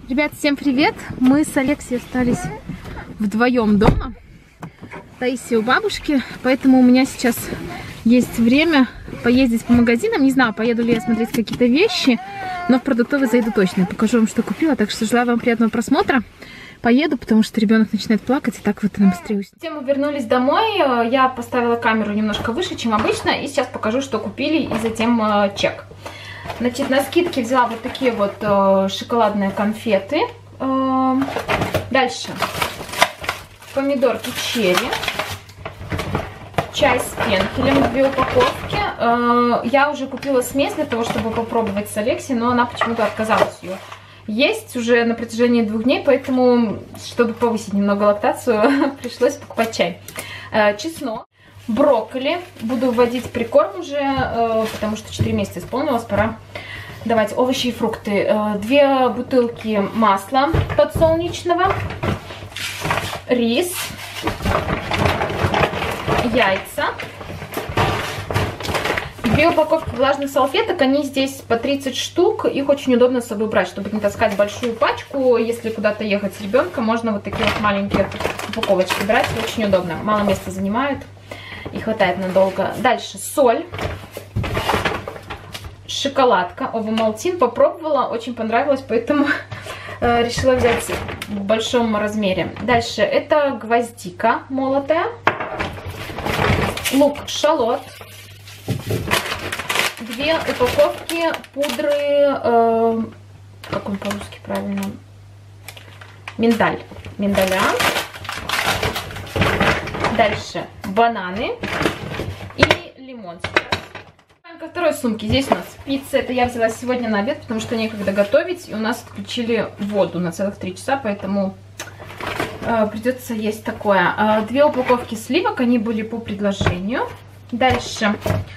Ребят, всем привет! Мы с Алексеем остались вдвоем дома. Таисия у бабушки, поэтому у меня сейчас есть время поездить по магазинам. Не знаю, поеду ли я смотреть какие-то вещи, но в продуктовый зайду точно. Покажу вам, что купила. Так что желаю вам приятного просмотра. Поеду, потому что ребенок начинает плакать, и так вот нам быстрее. Все, мы вернулись домой. Я поставила камеру немножко выше, чем обычно. И сейчас покажу, что купили, и затем чек. Значит, на скидке взяла вот такие вот шоколадные конфеты. Дальше помидорки черри, чай с пенкелем, 2 упаковки. Я уже купила смесь для того, чтобы попробовать с Алексеем, но она почему-то отказалась ее есть уже на протяжении 2 дней, поэтому, чтобы повысить немного лактацию, пришлось покупать чай. Чеснок. Брокколи. Буду вводить прикорм уже, потому что 4 месяца исполнилось, пора давать овощи и фрукты. 2 бутылки масла подсолнечного, рис, яйца, 2 упаковки влажных салфеток. Они здесь по 30 штук. Их очень удобно с собой брать, чтобы не таскать большую пачку. Если куда-то ехать с ребенком, можно вот такие вот маленькие упаковочки брать. Очень удобно. Мало места занимают и хватает надолго. Дальше соль, шоколадка Овамалтин. Попробовала, очень понравилось, поэтому решила взять в большом размере. Дальше это гвоздика молотая, лук-шалот, 2 упаковки пудры, как он по-русски правильно, миндаля. Дальше бананы и лимон. Ко второй сумке. Здесь у нас пицца. Это я взяла сегодня на обед, потому что некогда готовить. И у нас отключили воду на целых 3 часа, поэтому придется есть такое. 2 упаковки сливок, они были по предложению. Дальше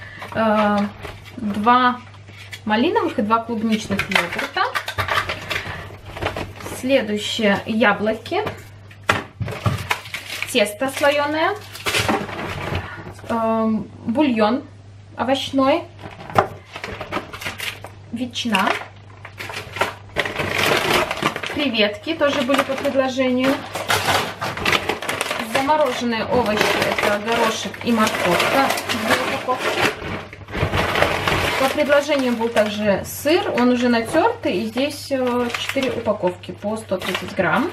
2 малиновых и 2 клубничных йогурта. Следующее яблоки. Тесто слоеное, бульон овощной, ветчина, креветки тоже были по предложению, замороженные овощи, это горошек и морковка, 2 упаковки. По предложению был также сыр, он уже натертый, и здесь 4 упаковки по 130 грамм.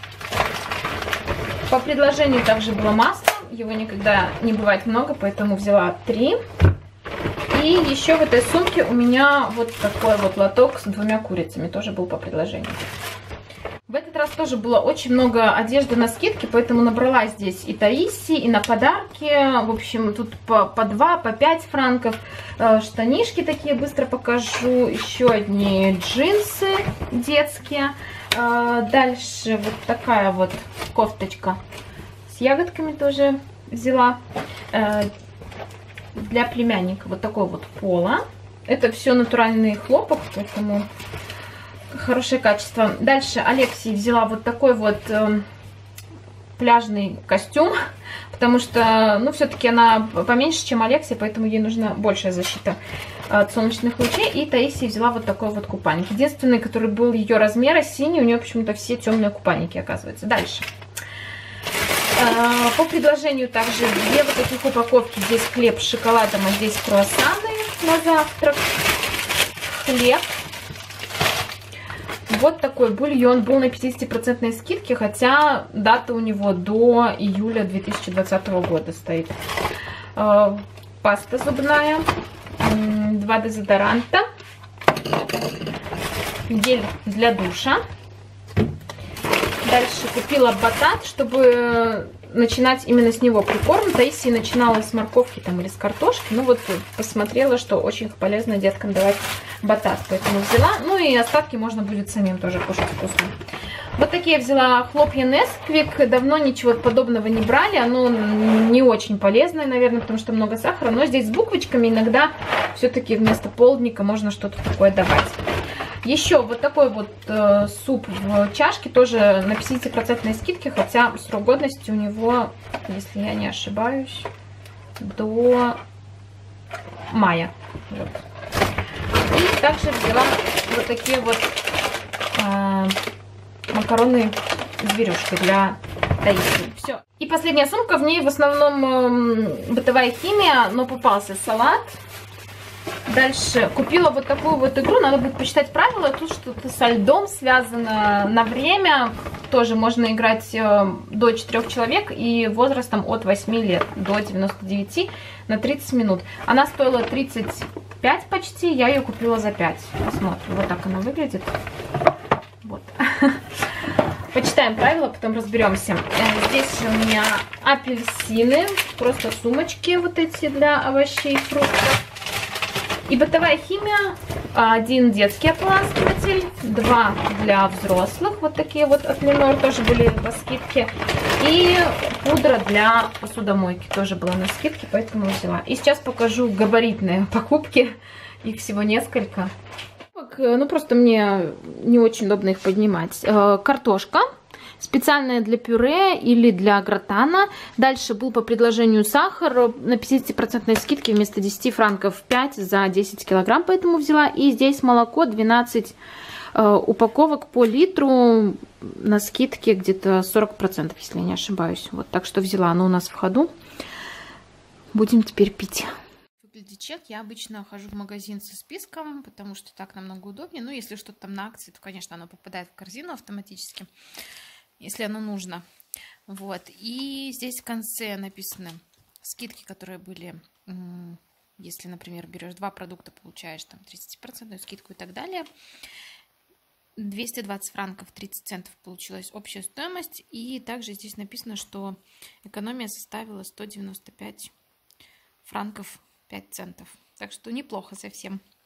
По предложению также было масло, его никогда не бывает много, поэтому взяла 3. И еще в этой сумке у меня вот такой вот лоток с 2 курицами, тоже был по предложению. В этот раз тоже было очень много одежды на скидке, поэтому набрала здесь и Таисии, и на подарки. В общем, тут по 2, по 5 франков. Штанишки такие быстро покажу. Еще одни джинсы детские. Дальше вот такая вот кофточка с ягодками тоже взяла. Для племянника вот такой вот поло. Это все натуральный хлопок, поэтому хорошее качество. Дальше Алексей взяла вот такой вот пляжный костюм, потому что, ну, все-таки она поменьше, чем Алексей, поэтому ей нужна большая защита от солнечных лучей. И Таисия взяла вот такой вот купальник. Единственный, который был ее размера, синий, у нее почему-то все темные купальники, оказывается. Дальше. По предложению также 2 вот таких упаковки. Здесь хлеб с шоколадом, а здесь круассаны на завтрак. Хлеб. Вот такой бульон был на 50% скидке, хотя дата у него до июля 2020 года стоит. Паста зубная, 2 дезодоранта, гель для душа. Дальше купила батат, чтобы начинать именно с него прикорм. Таисия начинала с морковки там или с картошки. Ну вот посмотрела, что очень полезно деткам давать батат, поэтому взяла. Ну и остатки можно будет самим тоже кушать вкусно. Вот такие взяла хлопья Несквик. Давно ничего подобного не брали. Оно не очень полезное, наверное, потому что много сахара. Но здесь с буквочками иногда все-таки вместо полдника можно что-то такое давать. Еще вот такой вот суп в чашке, тоже на 50% скидке, хотя срок годности у него, если я не ошибаюсь, до мая. Вот. И также взяла вот такие вот макароны зверюшки для Таисии. Все. И последняя сумка, в ней в основном бытовая химия, но попался салат. Дальше купила вот такую вот игру, надо будет почитать правила, тут что-то со льдом связано на время, тоже можно играть до 4 человек и возрастом от 8 лет до 99 на 30 минут. Она стоила 35 почти, я ее купила за 5, посмотрим, вот так она выглядит. Вот. Почитаем правила, потом разберемся. Здесь у меня апельсины, просто сумочки вот эти для овощей и фруктов. И бытовая химия, 1 детский ополаскиватель, 2 для взрослых, вот такие вот от Ленор, тоже были по скидке. И пудра для посудомойки тоже была на скидке, поэтому взяла. И сейчас покажу габаритные покупки, их всего несколько. Ну просто мне не очень удобно их поднимать. Картошка. Специальная для пюре или для гратана. Дальше был по предложению сахар на 50% скидке вместо 10 франков 5 за 10 килограмм, поэтому взяла. И здесь молоко 12 упаковок по литру на скидке где-то 40%, если я не ошибаюсь. Вот, так что взяла, оно у нас в ходу. Будем теперь пить. Выглядит чек. Я обычно хожу в магазин со списком, потому что так намного удобнее. Ну, если что-то там на акции, то, конечно, оно попадает в корзину автоматически, если оно нужно. Вот. И здесь в конце написаны скидки, которые были, если, например, берешь 2 продукта, получаешь там 30% скидку и так далее. 220 франков 30 центов получилась общая стоимость. И также здесь написано, что экономия составила 195 франков 5 центов. Так что неплохо совсем.